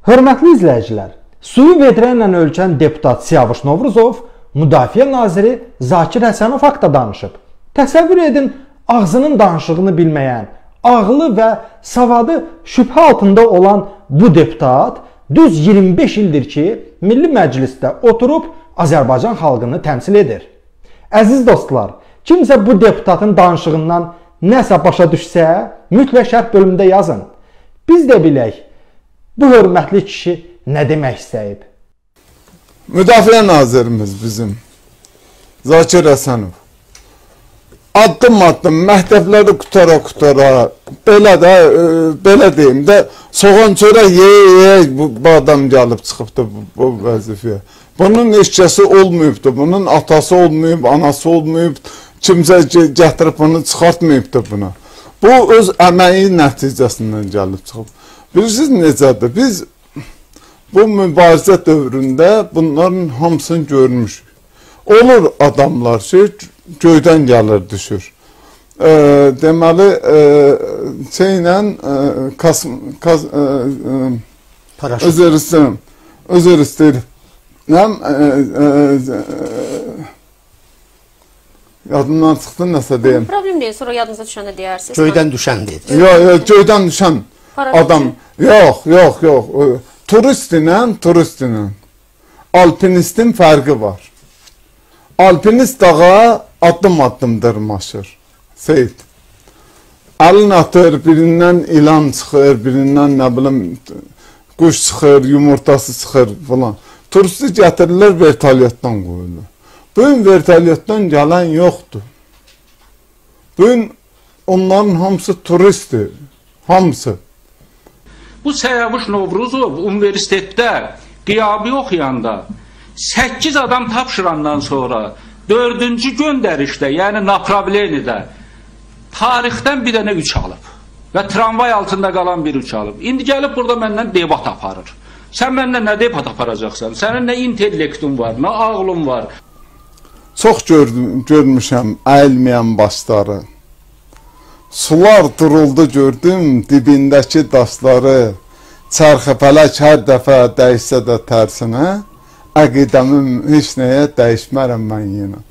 Hörmətli izləyicilər, suyu vedrə ilə ölçən deputat Siyavuş Novruzov Müdafiə naziri Zakir Həsənov haqda danışıb. Təsəvvür edin, ağzının danışığını bilməyən, ağlı və savadı şübhə altında olan bu deputat düz 25 ildir ki, Milli Məclisdə oturub Azərbaycan xalqını təmsil edir. Əziz dostlar, kimsə bu deputatın danışığından nəsə başa düşsə, mütləq şərh bölümündə yazın. Biz də bilək, bu hörmətli kişi nə demək istəyib? Müdafiə nazirimiz bizim Zakir Həsənov addım-addım məktəbləri qutara, belə deyim də, soğan çörək yeyə bu adam gəlib çıxıbdır bu vəzifəyə. Bunun eşkəsi olmayıbdır, bunun atası olmayıb, anası olmayıb, kimsə gətirib bunu çıxartmayıbdır buna. Bu öz əməyi nəticəsindən gəlib çıxıb. Bilirsiniz necədir? Biz bu mübarizə dövründə bunların hamısını görmüşük. Olur adamlar ki, göydən gəlir, düşür. Deməli, özür istəyir. Yadımdan çıxdı, nəsə deyim. Problem deyil, sonra yadınıza düşəndə deyərsiniz. Göydən düşən deyil. Yox, göydən düşən adam. Yox. Turistlə alpinistin fərqi var. Alpinist dağa addım-addım dırmaşır. Seyid. Əlin atır, birindən ilan çıxır, birindən nə bilim quş çıxır, yumurtası çıxır falan. Turisti gətirirlər, vertolyotdan qoyulur. Bugün vertolyotdan gələn yoxdur. Bugün onların hamısı turistdir. Hamısı. Bu Siyavuş Novruzov universitetdə qiyabı oxuyanda 8 adam tapşırandan sonra 4-cü göndərişdə, yəni Napravlenidə tarixdən bir dənə 3 alıb və tramvay altında qalan bir 3 alıb. İndi gəlib burada məndən debat aparır. Sən məndən nə debat aparacaqsan? Sənin nə intellektin var, nə ağlın var. Çox görmüşəm əyilməyən başları. Sular duruldu gördüm dibindəki daşları. Çərxəfələk hər dəfə dəyişsə də tərsinə, əqidəmim heç nəyə dəyişmərəm mən yenə.